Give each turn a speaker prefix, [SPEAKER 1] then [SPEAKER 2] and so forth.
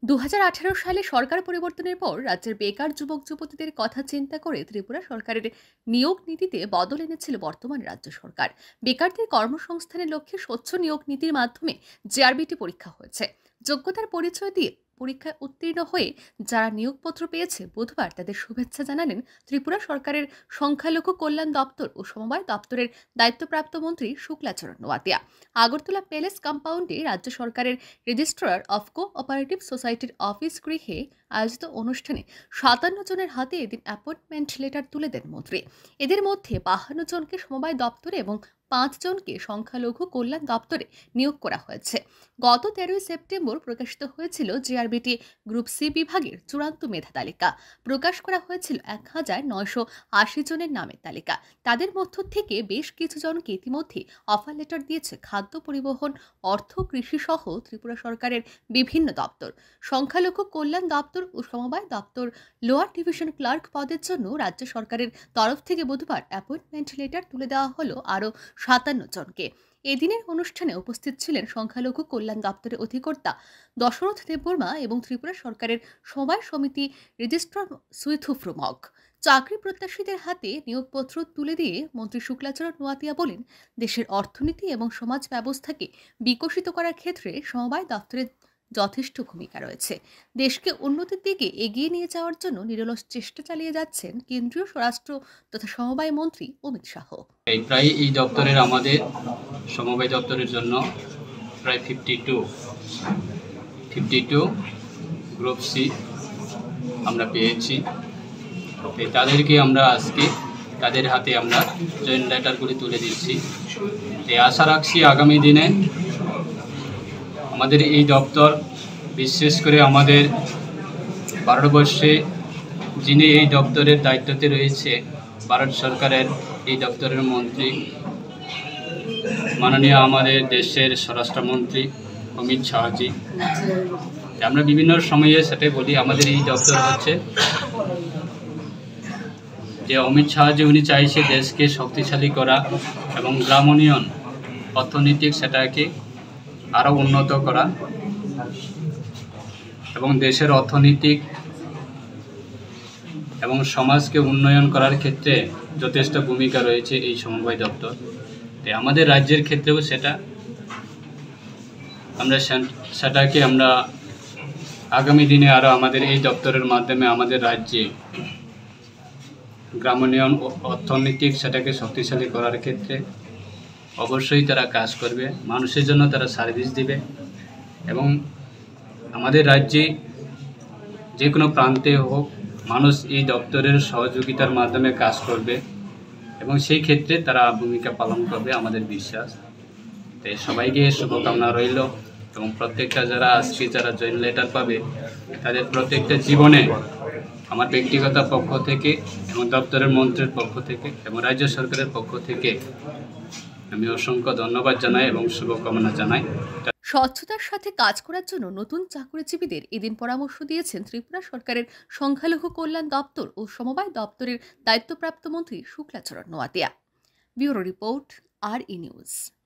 [SPEAKER 1] 2018 সালে সরকার পরিবর্তনের পর রাজ্যের বেকার যুবক যুবতীদের কথা চিন্তা করে ত্রিপুরা সরকারের নিয়োগ নীতিতে বদল এনেছিল বর্তমান রাজ্য সরকার। বেকারদের কর্মসংস্থানের লক্ষ্যে স্বচ্ছ নিয়োগ নীতির মাধ্যমে জেআরবিটি পরীক্ষা হয়েছে। যোগ্যতার পরিচয় দিয়ে পরীক্ষায় উত্তীর্ণ হয়ে যারা নিয়োগপত্র পেয়েছে বুধবার তাদের শুভেচ্ছা জানালেন ত্রিপুরা সরকারের সংখ্যালঘু কল্যাণ দপ্তর ও সমবায় দপ্তরের দায়িত্বপ্রাপ্ত মন্ত্রী শুক্লাচরণ নোয়াতিয়া। আগরতলা প্যালেস কম্পাউন্ডে রাজ্য সরকারের রেজিস্ট্রার অফ কোঅপারেটিভ সোসাইটির অফিস গৃহে আয়োজিত অনুষ্ঠানে 57 জনের হাতে এদিন অ্যাপয়েন্টমেন্ট লেটার তুলে দেন মন্ত্রী। এদের মধ্যে 52 জনকে সমবায় দপ্তরে এবং 5 জনকে সংখ্যালঘু কল্যাণ দপ্তরে নিয়োগ করা হয়েছে। গত 13 সেপ্টেম্বর প্রকাশিত হয়েছিল জেআরবিটি গ্রুপ সি বিভাগের চূড়ান্ত মেধা তালিকা। প্রকাশ করা হয়েছিল 1980 জনের নামের তালিকা। তাদের মধ্য থেকে বেশ কিছু জনকে ইতিমধ্যে অফার লেটার দিয়েছে খাদ্য, পরিবহন, অর্থ, কৃষি সহ ত্রিপুরা সরকারের বিভিন্ন দপ্তর। সংখ্যালঘু কল্যাণ দপ্তর ও সমবায় দপ্তর লোয়ার ডিভিশন ক্লার্ক পদের জন্য রাজ্য সরকারের তরফ থেকে বুধবার অ্যাপয়েন্টমেন্ট লেটার তুলে দেওয়া হলো আরও 57 জনকে। এদিনের অনুষ্ঠানে উপস্থিত ছিলেন সংখ্যালঘু কল্যাণ দপ্তরের অধিকর্তা দশরথ দেববর্মা এবং ত্রিপুরা সরকারের সমবায় সমিতি রেজিস্ট্রার সুইথু প্রমুখ। চাকরি প্রত্যাশীদের হাতে নিয়োগপত্র তুলে দিয়ে মন্ত্রী শুক্লাচরণ নোয়াতিয়া বলেন, দেশের অর্থনীতি এবং সমাজ ব্যবস্থাকে বিকশিত করার ক্ষেত্রে সমবায় দপ্তরের যথেষ্ট ভূমিকা রয়েছে। দেশকে উন্নতির দিকে এগিয়ে নিয়ে যাওয়ার জন্য নিরলস চেষ্টা চালিয়ে যাচ্ছেন কেন্দ্রীয় স্বরাষ্ট্র তথা সমবায় মন্ত্রী অমিত শাহ।
[SPEAKER 2] প্রায় এই দপ্তরের আমাদের সমবায় দপ্তরের জন্য প্রায় 52 গ্রুপ সি আমরা পেয়েছি। তাদেরকে আমরা আজকে তাদের হাতে আমরা জয়েন্ট লেটারগুলি তুলে দিচ্ছি। আশা রাখছি আগামী দিনে আমাদের এই দপ্তর, বিশেষ করে আমাদের ভারতবর্ষে যিনি এই দপ্তরের দায়িত্বতে রয়েছে, ভারত সরকারের এই দপ্তরের মন্ত্রী মাননীয় আমাদের দেশের স্বরাষ্ট্রমন্ত্রী অমিত শাহজি। আমরা বিভিন্ন সময়ে সেটাই বলি, আমাদের এই দপ্তর হচ্ছে যে অমিত শাহজি উনি চাইছে দেশকে শক্তিশালী করা এবং গ্রাম উন্নয়ন অর্থনৈতিক সেটাকে আরও উন্নত করা এবং দেশের অর্থনৈতিক এবং সমাজকে উন্নয়ন করার ক্ষেত্রে যথেষ্ট ভূমিকা রয়েছে এই সমবায় দপ্তর। আমাদের রাজ্যের ক্ষেত্রেও সেটাকে আমরা আগামী দিনে আরও আমাদের এই দপ্তরের মাধ্যমে আমাদের রাজ্যে গ্রাম উন্নয়ন অর্থনৈতিক সেটাকে শক্তিশালী করার ক্ষেত্রে অবশ্যই তারা কাজ করবে, মানুষের জন্য তারা সার্ভিস দিবে এবং আমাদের রাজ্যে যে কোনো প্রান্তে হোক মানুষ এই দপ্তরের সহযোগিতার মাধ্যমে কাজ করবে এবং সেই ক্ষেত্রে তারা ভূমিকা পালন করবে আমাদের বিশ্বাস। তাই সবাইকে শুভকামনা রইল এবং প্রত্যেকটা যারা জয়েন্ট লেটার পাবে তাদের প্রত্যেকটা জীবনে আমার ব্যক্তিগত পক্ষ থেকে এবং দপ্তরের মন্ত্রীর পক্ষ থেকে এবং রাজ্য সরকারের পক্ষ থেকে আমি অসংখ্য ধন্যবাদ জানাই এবং শুভকামনা জানাই।
[SPEAKER 1] স্বচ্ছতার সাথে কাজ করার জন্য নতুন চাকরিজীবীদের এদিন পরামর্শ দিয়েছেন ত্রিপুরা সরকারের সংখ্যালঘু কল্যাণ দপ্তর ও সমবায় দপ্তরের দায়িত্বপ্রাপ্ত মন্ত্রী Shuklacharan Noatia. Bureau report, RE news.